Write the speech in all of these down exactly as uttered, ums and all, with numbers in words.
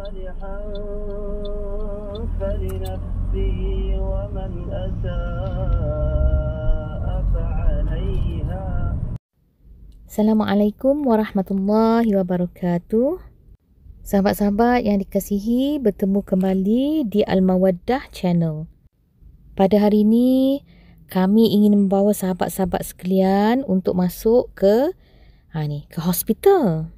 صالحا فلنفسه ومن أساء فعليها. Assalamualaikum warahmatullahi wabarakatuh. Sahabat-sahabat yang dikasihi, bertemu kembali di Al-Mawaddah Channel. Pada hari ini kami ingin membawa sahabat-sahabat sekalian untuk masuk ke ha ni, ke hospital.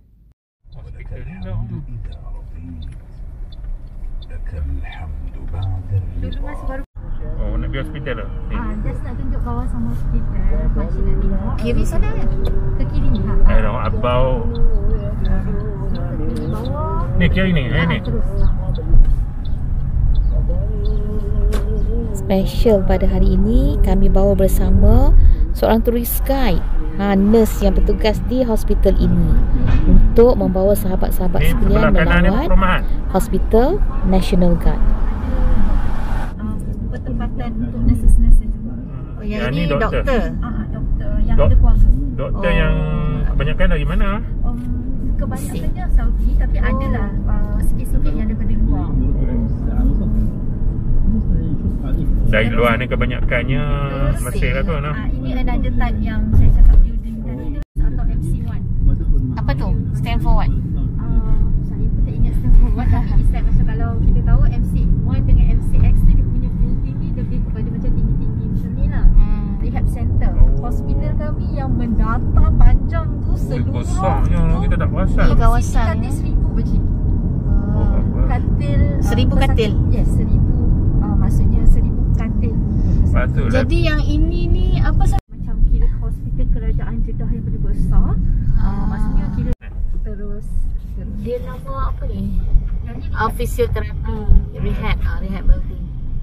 Oh, nak pergi hospital lah? Ah, just nak tunjuk kawasan hospital. Macam nak tengok Kiri sana kan? ke kiri ni. Ha. Eh, dah abau. Ke bawah. Ni kiri ni, eh Ah, ni. terus. Special pada hari ini kami bawa bersama seorang tourist guide, ha, nurse yang bertugas di hospital ini untuk membawa sahabat-sahabat Ni sekalian sebelah kanan ni melawat perumahan. Hospital National Guard. Ah, pertempatan untuk nurses-nurses juga. Oh, yang Yang ni ni doktor. doktor. Ah, doktor yang Dok- ada kuasa. Doktor Oh. yang kebanyakan dari mana? Um, kebanyakannya Saudi, tapi adalah uh, sikit-sikit yang daripada luar. Dari luar ni kebanyakannya Terus, Mesir lah tu, no? ah, ini another type yang saya cakap building tadi tu, atau M C one. Apa tu? Stand for what? Uh, saya pun tak ingat stand for what, tapi it's like macam kalau kita tahu M C one dengan M C X tu, dia punya building ni lebih kepada macam tinggi-tinggi macam ni lah. Hmm. Rehab center. Oh. Hospital kami yang mendata panjang tu seluruh Besarnya tu, kita tak perasan. Di kawasan katil ni. seribu biji. Oh, apa? Katil uh, Seribu pesakit. katil? Yes, seribu. Uh, maksudnya seribu katil. Patutlah. Jadi yang ini ni apa sahaja? Macam kira hospital kerajaan Jeddah yang paling besar. Uh, maksudnya kira terus, terus. Dia nama apa ni? Yang ni Uh, Physiotherapy Ah. Rehab, uh, Rehab building.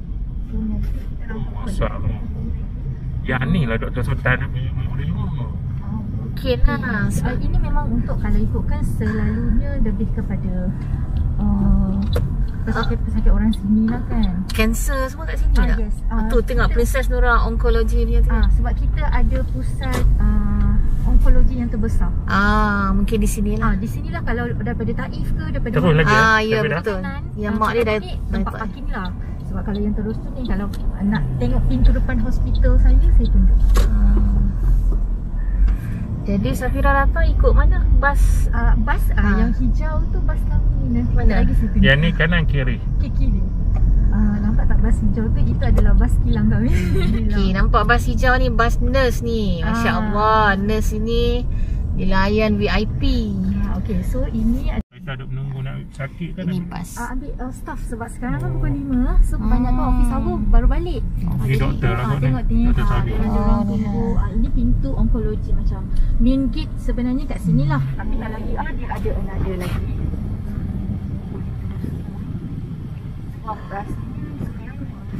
Besar. Yang ni lah Doktor Sultan. Mungkin lah. Uh, ini memang untuk, kalau ikutkan selalunya lebih kepada uh, pesakit-pesakit orang sini lah kan. Kanser semua kat sini Ah, tak? yes. Ah, Ah, tu tengok kita- Princess Nura Onkologi ni tu. Ah, sebab kita ada pusat uh, onkologi yang terbesar. Ah, mungkin di sini lah. Ah, di sinilah kalau daripada Taif ke, daripada Terus mana- lagi, Ah, eh? ya Daripada betul. kanan, Yang ah, mak dia dah ni tempat dah- parking lah. Sebab kalau yang terus tu ni, kalau nak tengok pintu depan hospital saya, saya tunjuk. Ah. Jadi Safira datang ikut mana? Bas. Uh, bas uh, Ah. yang hijau tu bas kami. Nanti Mana? lagi saya tunjuk. Yang ni kanan kiri. Ke kiri. Uh, nampak tak bas hijau tu? Itu adalah bas kilang kami. Okey, nampak bas hijau ni bas nurse ni. Masya Ah. Allah, nurse ini dilayan V I P. Ah, okay, so ini ada Kita duduk menunggu nak sakit kan? Ini bas. uh, ambil uh, staff sebab sekarang kan pukul lima. So kebanyakan Hmm. office hour baru balik. Ini doktor lah Ah, kot ni. tengok ni. Doktor Ah, Saudi. ada Oh, orang ni tunggu. lah. Ah, ini pintu onkologi macam main gate sebenarnya kat sini lah. Tapi kalau dia ah, dia ada another lagi. Sebab rasanya sekarang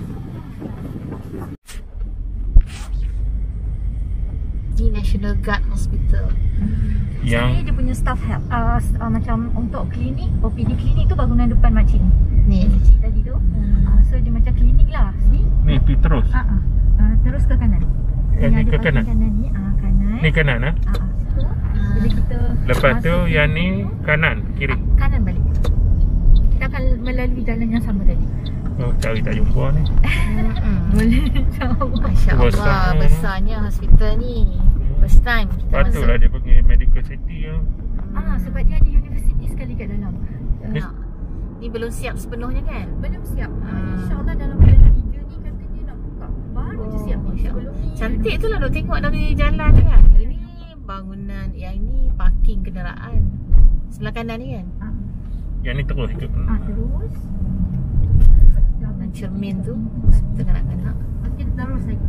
Di National Guard Hospital. Yang Sini dia punya staff help. Uh, uh, macam untuk klinik, O P D klinik tu bangunan depan makcik ni. Ni. Yang kecil tadi tu. Uh, so dia macam klinik lah. Sini. ni pergi terus. Uh, uh. Uh, terus ke kanan. Eh, Yang ni ada ke parking kanan? kanan ni. Uh, kanan. Ni kanan ah. Uh, uh, situ. Jadi kita Lepas tu masuk yang sini. ni kanan kiri. Kanan balik. Kita akan melalui jalan yang sama tadi. Oh, cari tak jumpa ni. Hmm. Boleh jauh. Masya Allah, Besar. besarnya hospital ni. First time kita Patutlah masuk. dia pergi medical city lah. Ah, sebab dia ada universiti sekali kat dalam. Uh, Ni- Nak. Ni belum siap sepenuhnya kan? belum siap. Uh, Ah. InsyaAllah dalam bulan tiga ni katanya nak buka. Baru je siap ni. Masya Allah. Sebelum ni Cantik tu lah duk tengok dari jalan ni kan. Ini bangunan, yang ini parking kenderaan. Sebelah kanan ni kan. Ah, Yang ni terus ikut. ah terus. Dan cermin tu tengah nak-nak. Okey, terus lagi.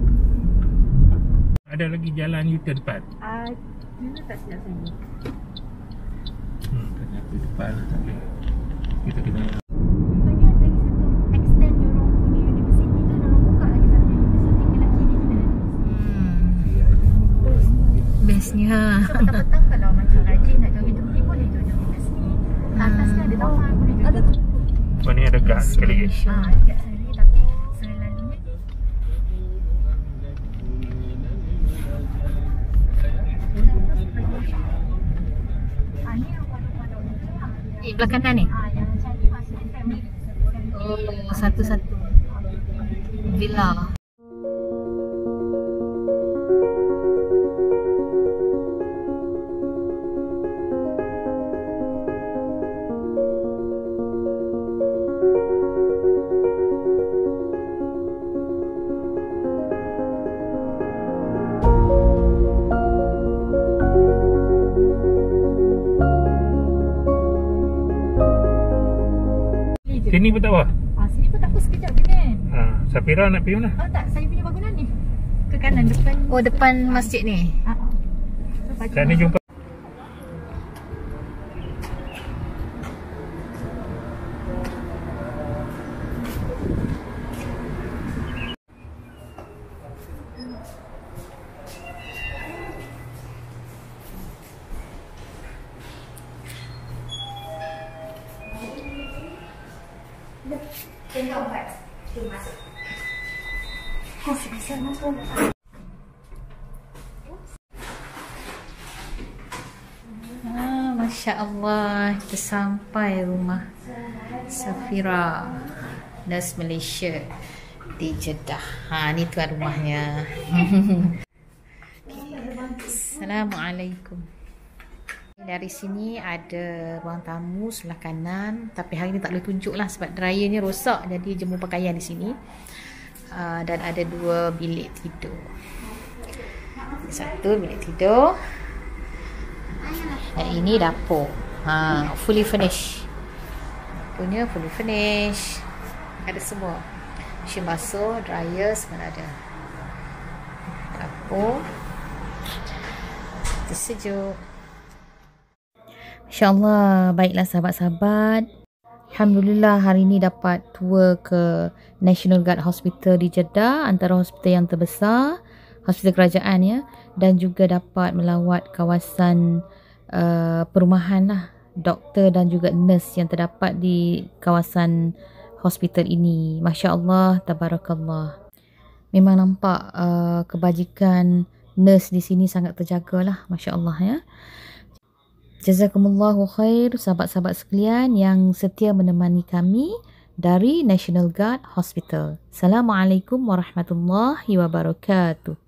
Ada lagi jalan U-turn depan. Ah, dulu tak silap saya. Hmm, ternyata depan tak boleh. Kita kena Rupanya ada lagi satu extend diorang punya universiti tu, diorang buka lagi satu universiti belah kiri kita. Hmm. Bestnya. So petang-petang kalau macam rajin nak jogging tu boleh jogging kat sini. Kat atas kan ada taman, boleh jogging. Oh, ni ada guard sekali lagi. Ah, dekat sini tapi selalunya dia Ah, ni rumah-rumah doktor lah. Eh, belah kanan ni. Ah, yang macam satu-satu villa. Sini pun tak apa? Ah, sini pun tak apa sekejap je kan. Ha, Safira nak pergi mana? Oh tak, saya punya bangunan ni. Ke kanan depan. Oh, depan masjid ni. Ah, ah. Baju Kat ni jumpa. tengok empat. Tu masuk. Oh, sebesar mana? Ah, Masya Allah, kita sampai rumah Safira, nurse Malaysia di Jeddah. Ha, ni tuan rumahnya. Assalamualaikum. Dari sini ada ruang tamu sebelah kanan, tapi hari ni tak boleh tunjuk lah sebab dryer ni rosak, jadi jemur pakaian di sini. Uh, dan ada dua bilik tidur. Satu bilik tidur. Dan ini dapur. Ha, fully furnished. Punya fully furnished. Ada semua. Mesin basuh, dryer semua ada. Dapur. Itu sejuk. InsyaAllah, baiklah sahabat-sahabat. Alhamdulillah hari ini dapat tour ke National Guard Hospital di Jeddah, antara hospital yang terbesar, hospital kerajaan ya, dan juga dapat melawat kawasan uh, perumahan lah, doktor dan juga nurse yang terdapat di kawasan hospital ini. Masya Allah, tabarakallah. Memang nampak uh, kebajikan nurse di sini sangat terjaga lah, Masya Allah ya. Jazakumullahu khair sahabat-sahabat sekalian yang setia menemani kami dari National Guard Hospital. Assalamualaikum warahmatullahi wabarakatuh.